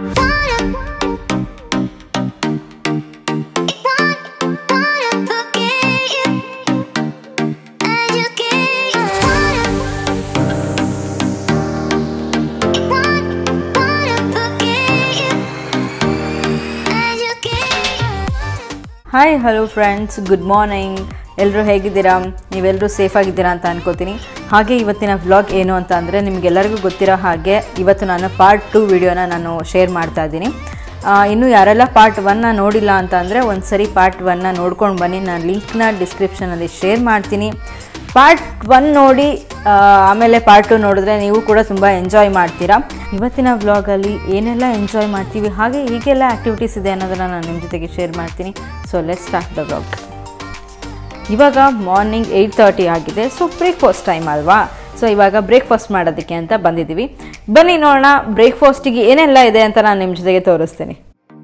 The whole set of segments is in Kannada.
Hi hello friends, good morning. ಎಲ್ಲರೂ ಹೇಗಿದ್ದೀರಾ? ನೀವೆಲ್ಲರೂ ಸೇಫ್ ಆಗಿದ್ದೀರಾ ಅಂತ ಅನ್ಕೋತೀನಿ. ಹಾಗೆ ಇವತ್ತಿನ ವ್ಲಾಗ್ ಏನು ಅಂತ ಅಂದರೆ, ನಿಮಗೆಲ್ಲರಿಗೂ ಗೊತ್ತಿರೋ ಹಾಗೆ ಇವತ್ತು ನಾನು ಪಾರ್ಟ್ 2 ವಿಡಿಯೋನ ನಾನು ಶೇರ್ ಮಾಡ್ತಾ ಇದ್ದೀನಿ. ಇನ್ನು ಯಾರೆಲ್ಲ ಪಾರ್ಟ್ 1ನ ನೋಡಿಲ್ಲ ಅಂತ ಅಂದರೆ ಒಂದು ಸರಿ ಪಾರ್ಟ್ 1ನ ನೋಡ್ಕೊಂಡು ಬನ್ನಿ. ನಾನು ಲಿಂಕ್ನ ಡಿಸ್ಕ್ರಿಪ್ಷನಲ್ಲಿ ಶೇರ್ ಮಾಡ್ತೀನಿ. ಪಾರ್ಟ್ 1 ನೋಡಿ ಆಮೇಲೆ ಪಾರ್ಟ್ 2 ನೋಡಿದ್ರೆ ನೀವು ಕೂಡ ತುಂಬ ಎಂಜಾಯ್ ಮಾಡ್ತೀರಾ. ಇವತ್ತಿನ ವ್ಲಾಗಲ್ಲಿ ಏನೆಲ್ಲ ಎಂಜಾಯ್ ಮಾಡ್ತೀವಿ, ಹಾಗೆ ಹೀಗೆಲ್ಲ ಆ್ಯಕ್ಟಿವಿಟೀಸ್ ಇದೆ ಅನ್ನೋದನ್ನು ನಾನು ನಿಮ್ಮ ಜೊತೆಗೆ ಶೇರ್ ಮಾಡ್ತೀನಿ. So let's start the vlog. ಇವಾಗ ಮಾರ್ನಿಂಗ್ 8:30 ಆಗಿದೆ. ಸೊ ಬ್ರೇಕ್ಫಾಸ್ಟ್ ಟೈಮ್ ಅಲ್ವಾ? ಸೊ ಇವಾಗ ಬ್ರೇಕ್ಫಾಸ್ಟ್ ಮಾಡೋದಕ್ಕೆ ಅಂತ ಬಂದಿದ್ದೀವಿ. ಬನ್ನಿ ನೋಡೋಣ ಬ್ರೇಕ್ಫಾಸ್ಟಿಗೆ ಏನೆಲ್ಲ ಇದೆ ಅಂತ ನಾನು ನಿಮ್ಮ ಜೊತೆಗೆ ತೋರಿಸ್ತೀನಿ.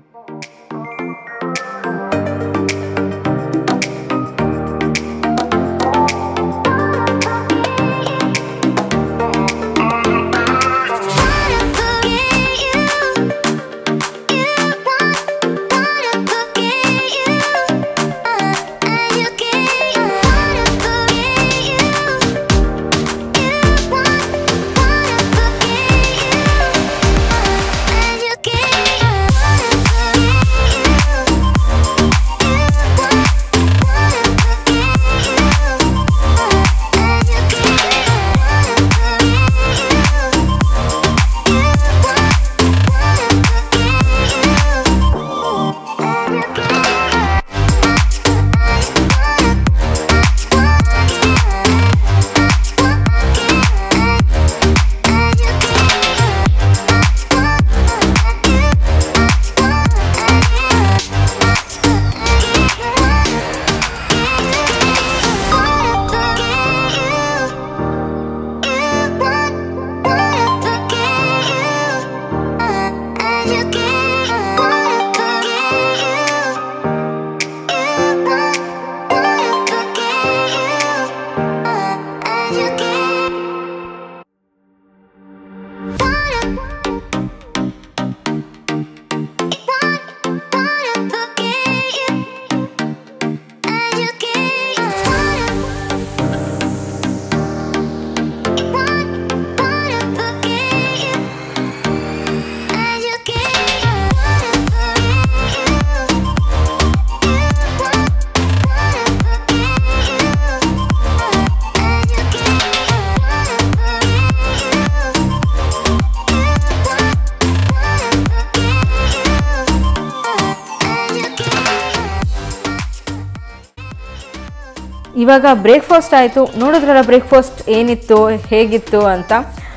ಇವಾಗ ಬ್ರೇಕ್ಫಾಸ್ಟ್ ಆಯಿತು. ನೋಡಿದ್ರಲ್ಲ ಬ್ರೇಕ್ಫಾಸ್ಟ್ ಏನಿತ್ತು, ಹೇಗಿತ್ತು ಅಂತ.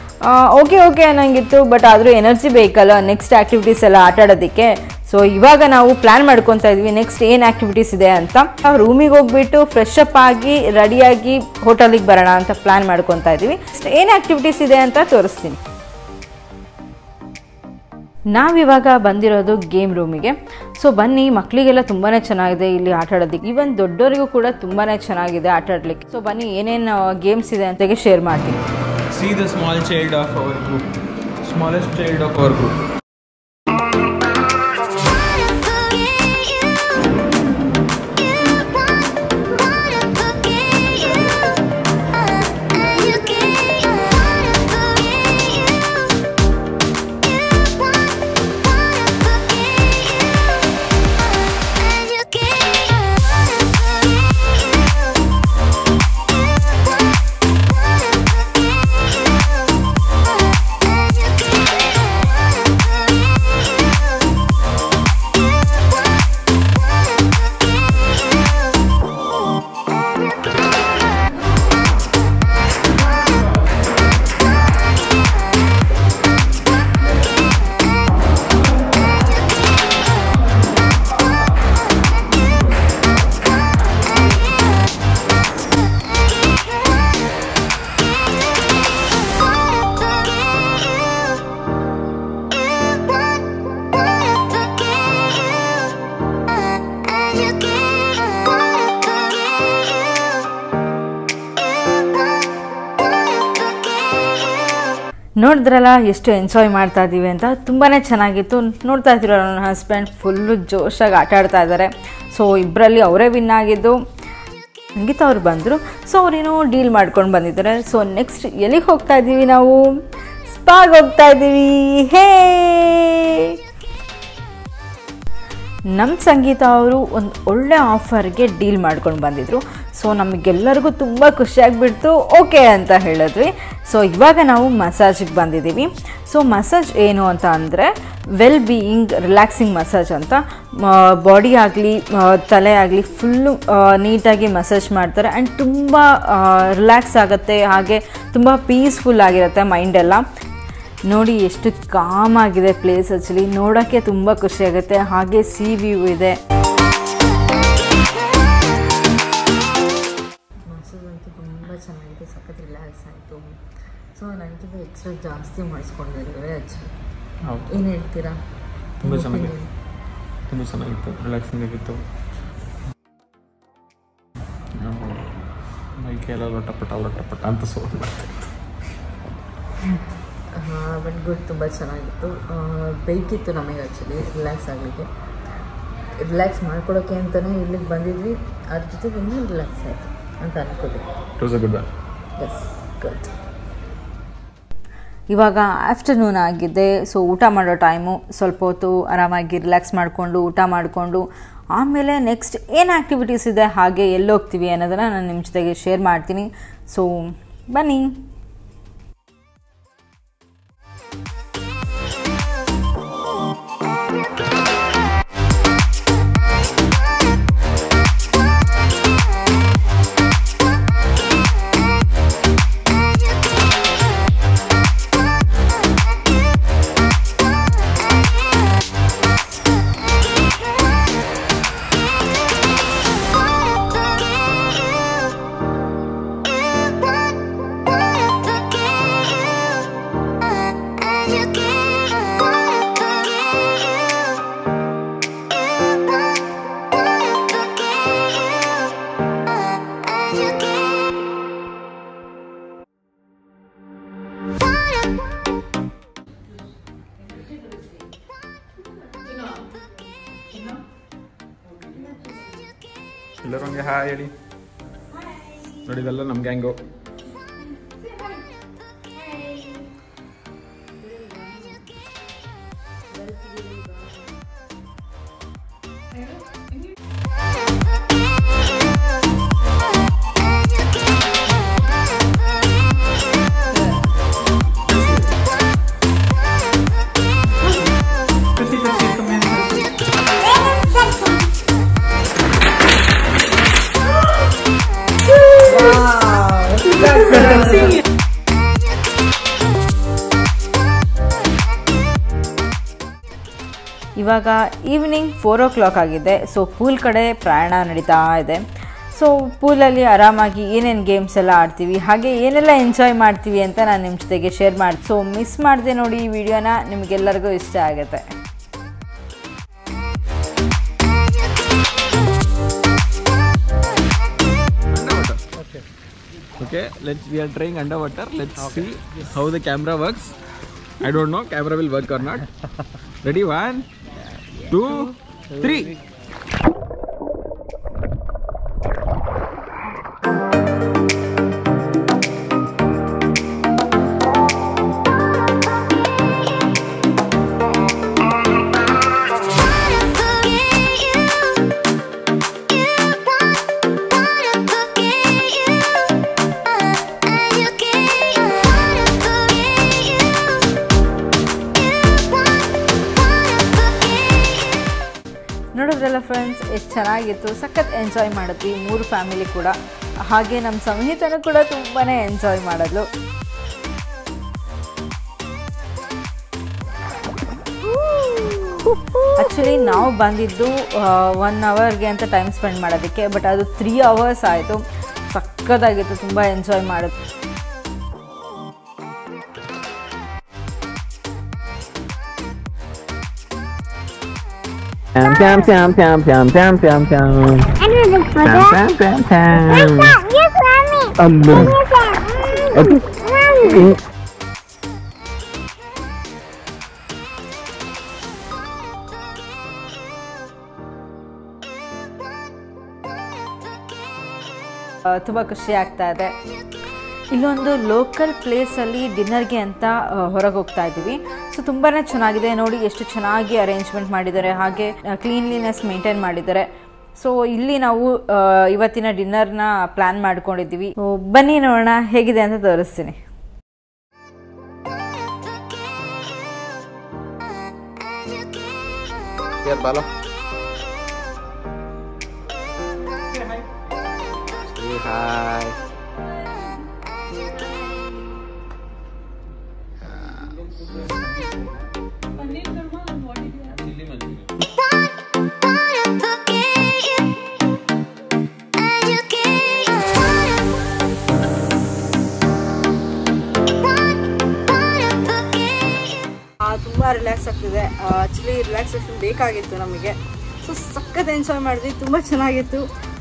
ಓಕೆ ಅನ್ನಂಗಿತ್ತು, ಬಟ್ ಆದರೂ ಎನರ್ಜಿ ಬೇಕಲ್ಲ ನೆಕ್ಸ್ಟ್ ಆ್ಯಕ್ಟಿವಿಟೀಸ್ ಎಲ್ಲ ಆಟ ಆಡೋದಕ್ಕೆ. ಸೊ ಇವಾಗ ನಾವು ಪ್ಲ್ಯಾನ್ ಮಾಡ್ಕೊತಾ ಇದ್ವಿ ನೆಕ್ಸ್ಟ್ ಏನು ಆ್ಯಕ್ಟಿವಿಟೀಸ್ ಇದೆ ಅಂತ. ರೂಮಿಗೆ ಹೋಗ್ಬಿಟ್ಟು ಫ್ರೆಶ್ ಅಪ್ ಆಗಿ ರೆಡಿಯಾಗಿ ಹೋಟೆಲಿಗೆ ಬರೋಣ ಅಂತ ಪ್ಲ್ಯಾನ್ ಮಾಡ್ಕೊತಾ ಇದ್ವಿ. ಏನು ಆ್ಯಕ್ಟಿವಿಟೀಸ್ ಇದೆ ಅಂತ ತೋರಿಸ್ತೀನಿ. ನಾವಿವಾಗ ಬಂದಿರೋದು ಗೇಮ್ ರೂಮಿಗೆ. ಸೊ ಬನ್ನಿ, ಮಕ್ಕಳಿಗೆಲ್ಲ ತುಂಬಾ ಚೆನ್ನಾಗಿದೆ ಇಲ್ಲಿ ಆಟ ಆಡೋದಕ್ಕೆ. ಈವನ್ ದೊಡ್ಡವರಿಗೂ ಕೂಡ ತುಂಬಾ ಚೆನ್ನಾಗಿದೆ ಆಟ ಆಡಲಿಕ್ಕೆ. ಸೊ ಬನ್ನಿ, ಏನೇನು ಗೇಮ್ಸ್ ಇದೆ ಅಂತ ಶೇರ್ ಮಾಡ್ತೀನಿ. See the small child of our group, smallest child of our group. ನೋಡಿದ್ರಲ್ಲ ಎಷ್ಟು ಎಂಜಾಯ್ ಮಾಡ್ತಾ ಇದ್ದೀವಿ ಅಂತ, ತುಂಬಾ ಚೆನ್ನಾಗಿತ್ತು. ನೋಡ್ತಾ ಇದ್ದೀರ ನನ್ನ ಹಸ್ಬೆಂಡ್ ಫುಲ್ಲು ಜೋಶಾಗಿ ಆಟ ಆಡ್ತಾ ಇದ್ದಾರೆ. ಸೊ ಇಬ್ಬರಲ್ಲಿ ಅವರೇ ವಿನ್ ಆಗಿದ್ದು. ಸಂಗೀತ ಅವ್ರು ಬಂದರು. ಸೊ ಅವರೇನೋ ಡೀಲ್ ಮಾಡ್ಕೊಂಡು ಬಂದಿದ್ದಾರೆ. ಸೊ ನೆಕ್ಸ್ಟ್ ಎಲ್ಲಿಗೆ ಹೋಗ್ತಾ ಇದ್ದೀವಿ ನಾವು? ಸ್ಪಾಗೆ ಹೋಗ್ತಾ ಇದ್ದೀವಿ. ಹೇ, ನಮ್ಮ ಸಂಗೀತ ಅವರು ಒಂದು ಒಳ್ಳೆ ಆಫರ್ಗೆ ಡೀಲ್ ಮಾಡ್ಕೊಂಡು ಬಂದಿದ್ರು. ಸೊ ನಮಗೆಲ್ಲರಿಗೂ ತುಂಬ ಖುಷಿಯಾಗಿಬಿಡ್ತು. ಓಕೆ ಅಂತ ಹೇಳಿದ್ವಿ. ಸೊ ಇವಾಗ ನಾವು ಮಸಾಜಿಗೆ ಬಂದಿದ್ದೀವಿ. ಸೊ ಮಸಾಜ್ ಏನು ಅಂತ ಅಂದರೆ ವೆಲ್ ಬೀಯಿಂಗ್ ರಿಲ್ಯಾಕ್ಸಿಂಗ್ ಮಸಾಜ್ ಅಂತ. ಬಾಡಿ ಆಗಲಿ ತಲೆ ಆಗಲಿ ಫುಲ್ಲು ನೀಟಾಗಿ ಮಸಾಜ್ ಮಾಡ್ತಾರೆ. ಆ್ಯಂಡ್ ತುಂಬ ರಿಲ್ಯಾಕ್ಸ್ ಆಗುತ್ತೆ, ಹಾಗೆ ತುಂಬ ಪೀಸ್ಫುಲ್ ಆಗಿರುತ್ತೆ ಮೈಂಡೆಲ್ಲ. ನೋಡಿ ಎಷ್ಟು ಕಾಮ್ ಆಗಿದೆ ಪ್ಲೇಸ್. ಆ್ಯಕ್ಚುಲಿ ನೋಡೋಕ್ಕೆ ತುಂಬ ಖುಷಿಯಾಗುತ್ತೆ. ಹಾಗೆ ಸಿ ವ್ಯೂ ಇದೆ. ಮಸಾಜ್ ಅಂತೂ ತುಂಬ ಚೆನ್ನಾಗಿದೆ, ಸಖತ್ ರಿಲ್ಯಾಕ್ಸ್ ಆಯಿತು. ಸೊ ನನಗಿಂತ ಎಕ್ಸ್ಟ್ರಾ ಜಾಸ್ತಿ ಮಾಡಿಸ್ಕೊಂಡಿದ್ದೇವೆ ಆ್ಯಕ್ಚುಲಿ. ಏನು ಹೇಳ್ತೀರಾ? ತುಂಬ ಚೆನ್ನಾಗಿತ್ತು, ತುಂಬ ಚೆನ್ನಾಗಿತ್ತು, ರಿಲ್ಯಾಕ್ಸಿಂಗ್ ಆಗಿತ್ತು. ಮೈಕೆಲ್ಲ ಲೊಟಪಟ ಲೊಟಪಟ ಅಂತ ಸೌಂಡ್ ಮಾಡ್ತಾಯಿತ್ತು. ಬಟ್ ಗುಡ್, ತುಂಬ ಚೆನ್ನಾಗಿತ್ತು. ಬೇಕಿತ್ತು ನಮಗೆ ಆ್ಯಕ್ಚುಲಿ ರಿಲ್ಯಾಕ್ಸ್ ಆಗಲಿಕ್ಕೆ, ರಿಲ್ಯಾಕ್ಸ್ ಮಾಡ್ಕೊಳೋಕ್ಕೆ ಅಂತಲೇ ಇಲ್ಲಿಗೆ ಬಂದಿದ್ವಿ. ಅದ್ರ ಜೊತೆಗೆ ಇನ್ನೂ ರಿಲ್ಯಾಕ್ಸ್ ಆಯಿತು ಅಂತ ಅನ್ಕೋತೀವಿ. Yes, good. ಇವಾಗ ಆಫ್ಟರ್ನೂನ್ ಆಗಿದೆ. ಸೊ ಊಟ ಮಾಡೋ ಟೈಮು. ಸ್ವಲ್ಪ ಹೊತ್ತು ಆರಾಮಾಗಿ ರಿಲ್ಯಾಕ್ಸ್ ಮಾಡಿಕೊಂಡು ಊಟ ಮಾಡಿಕೊಂಡು ಆಮೇಲೆ ನೆಕ್ಸ್ಟ್ ಏನು ಆ್ಯಕ್ಟಿವಿಟೀಸ್ ಇದೆ, ಹಾಗೆ ಎಲ್ಲೋಗ್ತೀವಿ ಅನ್ನೋದನ್ನು ನಾನು ನಿಮ್ಮ ಜೊತೆಗೆ ಶೇರ್ ಮಾಡ್ತೀನಿ. ಸೊ ಬನ್ನಿ. ಎಲ್ಲರೂ ಹಂಗೆ ಹಾಯ್ ಹೇಳಿ. ನೋಡಿದೆಲ್ಲ ನಮ್ಮ ಗ್ಯಾಂಗು. ಇವಾಗ ಈವ್ನಿಂಗ್ 4 o'clock ಆಗಿದೆ. ಸೊ ಪೂಲ್ ಕಡೆ ಪ್ರಯಾಣ ನಡೀತಾ ಇದೆ. ಸೊ ಪೂಲಲ್ಲಿ ಆರಾಮಾಗಿ ಏನೇನು ಗೇಮ್ಸ್ ಎಲ್ಲ ಆಡ್ತೀವಿ, ಹಾಗೆ ಏನೆಲ್ಲ ಎಂಜಾಯ್ ಮಾಡ್ತೀವಿ ಅಂತ ನಾನು ನಿಮ್ಮ ಜೊತೆಗೆ ಶೇರ್ ಮಾಡಿ. ಸೊ ಮಿಸ್ ಮಾಡಿದೆ ನೋಡಿ ಈ ವಿಡಿಯೋನ, ನಿಮಗೆಲ್ಲರಿಗೂ ಇಷ್ಟ ಆಗುತ್ತೆ. Okay, we are trying underwater. Let's see how the camera works. I don't know, camera will work or not. Ready? 1, 2, 3. ನೋಡಿದ್ರಲ್ಲ ಫ್ರೆಂಡ್ಸ್, ಎಷ್ಟು ಚೆನ್ನಾಗಿತ್ತು. ಸಖತ್ ಎಂಜಾಯ್ ಮಾಡಿದ್ವಿ 3 ಫ್ಯಾಮಿಲಿ ಕೂಡ. ಹಾಗೆ ನಮ್ಮ ಸಂಹಿತನೂ ಕೂಡ ತುಂಬಾ ಎಂಜಾಯ್ ಮಾಡಿದ್ಲು. ಆ್ಯಕ್ಚುಲಿ ನಾವು ಬಂದಿದ್ದು 1 hourಗೆ ಅಂತ ಟೈಮ್ ಸ್ಪೆಂಡ್ ಮಾಡೋದಕ್ಕೆ, ಬಟ್ ಅದು 3 hours ಆಯಿತು. ಸಖತ್ತಾಗಿತ್ತು, ತುಂಬ ಎಂಜಾಯ್ ಮಾಡಿದ್ವಿ. Pam pam pam pam pam pam pam. Another photo. Pam pam pam. Yes, mommy. Okay. Mommy. ತುಂಬ ಖುಷಿ ಆಗ್ತಾ ಇದೆ. ಇಲ್ಲೊಂದು ಲೋಕಲ್ ಪ್ಲೇಸಲ್ಲಿ ಡಿನ್ನರ್ಗೆ ಅಂತ ಹೊರಗೆ ಹೋಗ್ತಾ ಇದ್ದೀವಿ. ಸೊ ತುಂಬಾ ಚೆನ್ನಾಗಿದೆ ನೋಡಿ, ಎಷ್ಟು ಚೆನ್ನಾಗಿ ಅರೇಂಜ್ಮೆಂಟ್ ಮಾಡಿದ್ದಾರೆ, ಹಾಗೆ ಕ್ಲೀನ್ಲಿನೆಸ್ ಮೇಂಟೈನ್ ಮಾಡಿದ್ದಾರೆ. ಸೊ ಇಲ್ಲಿ ನಾವು ಇವತ್ತಿನ ಡಿನ್ನರ್ನ ಪ್ಲ್ಯಾನ್ ಮಾಡ್ಕೊಂಡಿದ್ದೀವಿ. ಬನ್ನಿ ನೋಡೋಣ ಹೇಗಿದೆ ಅಂತ ತೋರಿಸ್ತೀನಿ. ತುಂಬ ರಿಲ್ಯಾಕ್ಸ್ ಆಗ್ತಿದೆ. ಆ್ಯಕ್ಚುಲಿ ರಿಲ್ಯಾಕ್ಸೇಷನ್ ಬೇಕಾಗಿತ್ತು ನಮಗೆ. ಸೊ ಸಖತ್ ಎಂಜಾಯ್ ಮಾಡಿದ್ವಿ, ತುಂಬ ಚೆನ್ನಾಗಿತ್ತು.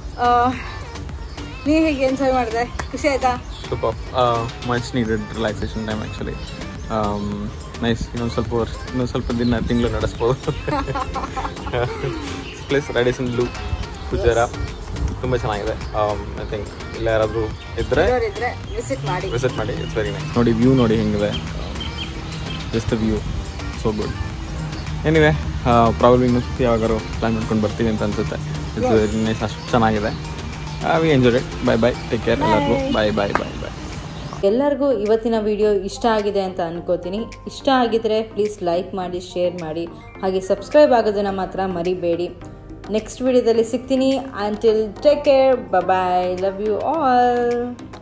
ನೀವು ಹೇಗೆ ಎಂಜಾಯ್ ಮಾಡಿದೆ? ಖುಷಿ ಆಯ್ತಾ? Super, much needed relaxation time actually. Nice. ಇನ್ನೊಂದು ಸ್ವಲ್ಪ ದಿನ ತಿಂಗಳು ನಡೆಸ್ಬೋದು. ಪ್ಲೇಸ್ ರಾಡಿಸನ್ ಬ್ಲೂ ಫುಜೈರಾ ತುಂಬ ಚೆನ್ನಾಗಿದೆ. ಐ ಥಿಂಕ್ ಇಲ್ಲ ಯಾರಾದರೂ ಇದ್ದರೆ ವಿಸಿಟ್ ಮಾಡಿ. It's very nice. ನೋಡಿ ವ್ಯೂ ನೋಡಿ ಹೆಂಗಿದೆ, just the view so good. Anyway problem ಇನ್ನೂ ಯಾವಾಗಾರು ಪ್ಲ್ಯಾನ್ ಮಾಡ್ಕೊಂಡು ಬರ್ತೀವಿ ಅಂತ ಅನ್ಸುತ್ತೆ. ಇಟ್ಸ್ ವೆರಿ ನೈಸ್, ಅಷ್ಟು ಚೆನ್ನಾಗಿದೆ. We enjoy it. Bye bye, take care ಎಲ್ಲರಿಗೂ. Bye bye bye bye. ಎಲ್ಲರಿಗೂ ಇವತ್ತಿನ ವಿಡಿಯೋ ಇಷ್ಟ ಆಗಿದೆ ಅಂತ ಅನ್ಕೋತೀನಿ. ಇಷ್ಟ ಆಗಿದ್ರೆ ಪ್ಲೀಸ್ ಲೈಕ್ ಮಾಡಿ, ಶೇರ್ ಮಾಡಿ, ಹಾಗೆ ಸಬ್ಸ್ಕ್ರೈಬ್ ಆಗೋದನ್ನು ಮಾತ್ರ ಮರಿಬೇಡಿ. ನೆಕ್ಸ್ಟ್ ವಿಡಿಯೋದಲ್ಲಿ ಸಿಗ್ತೀನಿ. Until take care, bye, love you all.